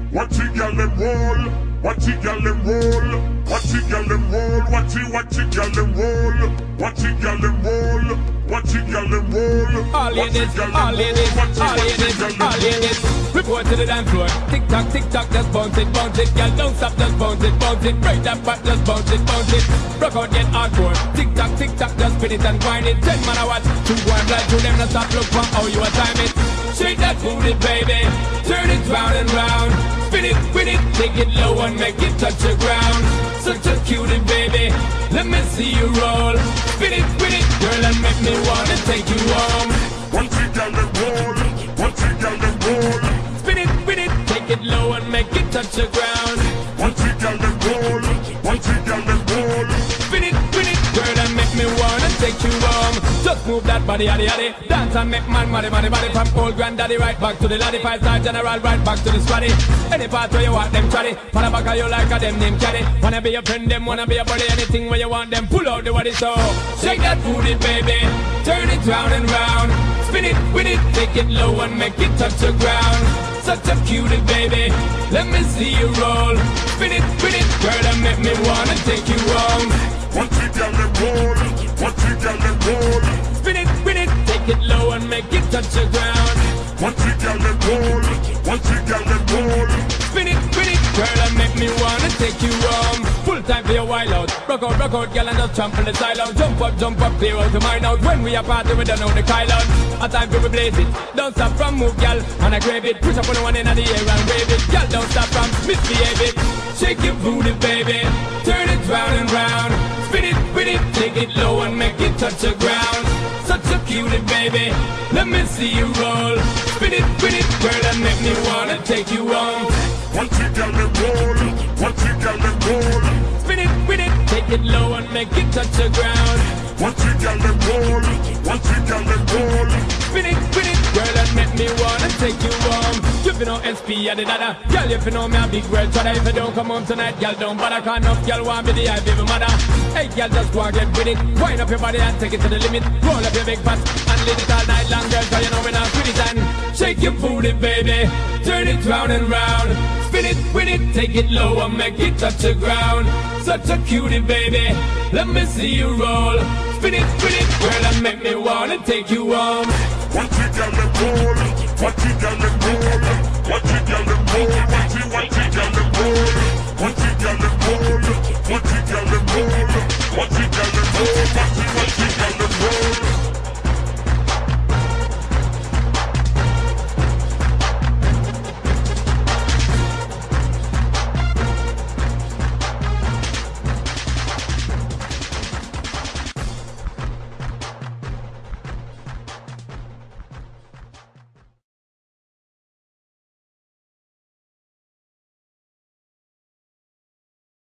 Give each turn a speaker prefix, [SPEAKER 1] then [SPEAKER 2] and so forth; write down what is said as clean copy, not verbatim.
[SPEAKER 1] Watch it, girl, them roll. Watch it, girl, them roll. Watch it, girl, them roll. Watch it, girl, them roll. Watch it, girl, them roll. Watch it, girl, them roll.
[SPEAKER 2] All ladies, all ladies, all ladies, all ladies. Report to the dance floor. Tick tock, just bounce it, girl. Don't stop, just bounce it. Break that back, just bounce it. Rock out, get hardcore. Tick tock, just spin it and grind it. 10 man a watch, 2 one blind, 2 them not stop. Look for how you a time it. Shake that booty, baby. Turn it round and round. Spin it, take it low and make it touch the ground. Such a cutie, baby. Let me see you roll. Spin it, girl, and make me wanna take you home.
[SPEAKER 1] Watch it, girl, them roll. Watch it, girl, them roll.
[SPEAKER 2] Spin it, take it low and make it touch the ground.
[SPEAKER 1] Watch it, girl, them roll. Watch it, girl, them roll.
[SPEAKER 2] Spin it, girl, and make me wanna take you home. Just move that body, yaddy. Dance and make man, body. From old granddaddy right back to the laddie. 5-star general right back to the squaddy. Any part where you want them chatty. For the back of you like a them name caddy. Wanna be a friend, them wanna be a buddy. Anything where you want them, pull out the body. So shake that booty, baby. Turn it round and round. Spin it, take it low and make it touch the ground. Such a cutie, baby. Let me see you roll. Spin it, girl, and make me wanna take you home.
[SPEAKER 1] Watch it, girl, them roll. Watch it, girl, them roll.
[SPEAKER 2] Spin it, take it low and make it touch the ground.
[SPEAKER 1] Watch it, girl, them roll. Watch it, girl, them roll.
[SPEAKER 2] Spin it, girl, and make me wanna take you home. Full time for your wild out. Rock out, girl, and just trample the style out. Jump up, clear out the mind out. When we are party, we don't know the Kyle out. A time to replace it. Don't stop from move, girl, and I grab it. Push up on the one in the air and wave it. Girl, don't stop from misbehave it. Shake your booty, baby. Turn it round and round. Spin it, take it low and make it touch the ground. Such a cutie, baby. Let me see you roll. Spin it, girl, and make me wanna take you home.
[SPEAKER 1] Watch it, girl, them roll. Watch it, girl, them roll.
[SPEAKER 2] Spin it, take it low and make it touch the ground.
[SPEAKER 1] Watch it, girl, them roll. Watch it, girl, them roll.
[SPEAKER 2] Spin it, girl, and make me wanna take you home. You fi know SP and the dada. Girl, you fi know me a big world tradder. If you don't come home tonight, girl, don't bother. Cause enough girl want me the eye baby mother. Hey, girl, just go and get with it. Wind up your body and take it to the limit. Roll up your big fat and leave it all night long, girl. Cause you know we not quit it and shake your booty, baby. Turn it round and round. Spin it, take it low and make it touch the ground. Such a cutie, baby. Let me see you roll. Spin it, girl, and make me wanna take you home.
[SPEAKER 1] Watch it, girl, them roll. Watch it, girl, them roll. Watch it, girl, them roll. Watch it, girl, them roll. Watch it, girl, them roll. Watch it, girl, them roll. Watch it, girl, them roll. Watch it, girl, them roll.